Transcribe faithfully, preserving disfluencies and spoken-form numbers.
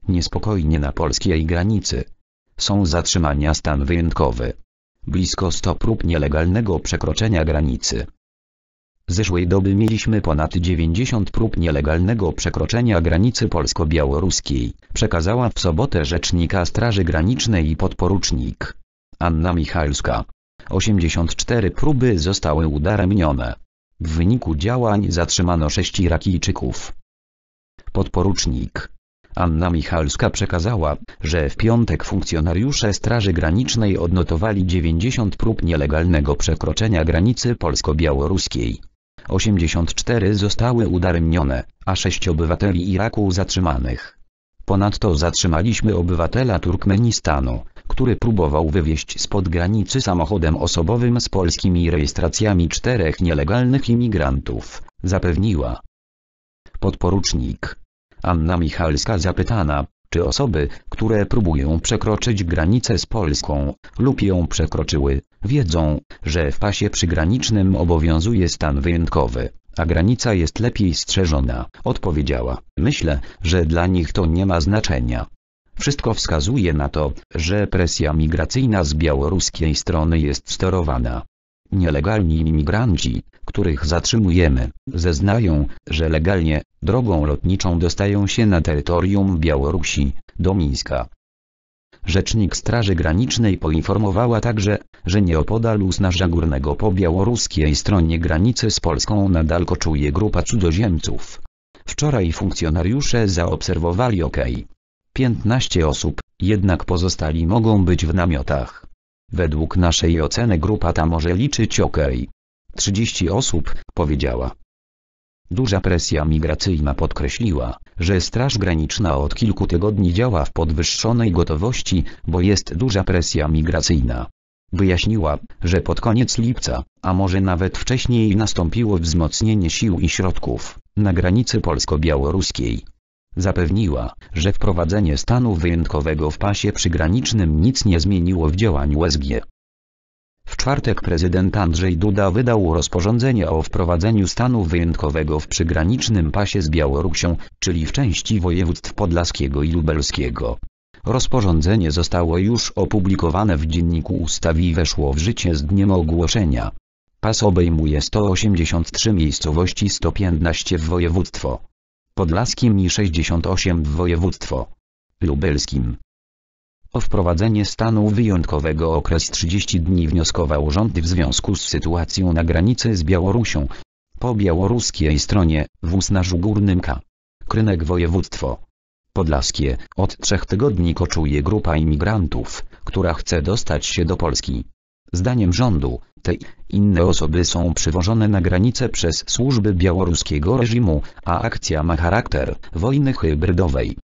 Niespokojnie na polskiej granicy. Są zatrzymania, stan wyjątkowy. Blisko sto prób nielegalnego przekroczenia granicy. Zeszłej doby mieliśmy ponad dziewięćdziesiąt prób nielegalnego przekroczenia granicy polsko-białoruskiej, przekazała w sobotę rzecznika Straży Granicznej i podporucznik Anna Michalska. osiemdziesiąt cztery próby zostały udaremnione. W wyniku działań zatrzymano sześć Irakijczyków. Podporucznik Anna Michalska przekazała, że w piątek funkcjonariusze Straży Granicznej odnotowali dziewięćdziesiąt prób nielegalnego przekroczenia granicy polsko-białoruskiej. osiemdziesiąt cztery zostały udaremnione, a sześć obywateli Iraku zatrzymanych. Ponadto zatrzymaliśmy obywatela Turkmenistanu, który próbował wywieźć spod granicy samochodem osobowym z polskimi rejestracjami czterech nielegalnych imigrantów, zapewniła podporucznik Anna Michalska. Zapytana, czy osoby, które próbują przekroczyć granicę z Polską, lub ją przekroczyły, wiedzą, że w pasie przygranicznym obowiązuje stan wyjątkowy, a granica jest lepiej strzeżona, odpowiedziała: myślę, że dla nich to nie ma znaczenia. Wszystko wskazuje na to, że presja migracyjna z białoruskiej strony jest sterowana. Nielegalni imigranci, których zatrzymujemy, zeznają, że legalnie, drogą lotniczą dostają się na terytorium Białorusi, do Mińska. Rzecznik Straży Granicznej poinformowała także, że nieopodal Usnarza Górnego po białoruskiej stronie granicy z Polską nadal koczuje grupa cudzoziemców. Wczoraj funkcjonariusze zaobserwowali ok. piętnaście osób, jednak pozostali mogą być w namiotach. Według naszej oceny grupa ta może liczyć ok. trzydzieści osób, powiedziała. Duża presja migracyjna podkreśliła, że Straż Graniczna od kilku tygodni działa w podwyższonej gotowości, bo jest duża presja migracyjna. Wyjaśniła, że pod koniec lipca, a może nawet wcześniej, nastąpiło wzmocnienie sił i środków na granicy polsko-białoruskiej. Zapewniła, że wprowadzenie stanu wyjątkowego w pasie przygranicznym nic nie zmieniło w działaniu S G. W czwartek prezydent Andrzej Duda wydał rozporządzenie o wprowadzeniu stanu wyjątkowego w przygranicznym pasie z Białorusią, czyli w części województw podlaskiego i lubelskiego. Rozporządzenie zostało już opublikowane w Dzienniku Ustaw i weszło w życie z dniem ogłoszenia. Pas obejmuje sto osiemdziesiąt trzy miejscowości, sto piętnaście w województwo podlaskim i sześćdziesiąt osiem w województwo lubelskim. O wprowadzenie stanu wyjątkowego okres trzydzieści dni wnioskował rząd w związku z sytuacją na granicy z Białorusią. Po białoruskiej stronie, w Usnarzu Górnym K. Krynek województwo podlaskie, od trzech tygodni koczuje grupa imigrantów, która chce dostać się do Polski. Zdaniem rządu, te i inne osoby są przywożone na granicę przez służby białoruskiego reżimu, a akcja ma charakter wojny hybrydowej.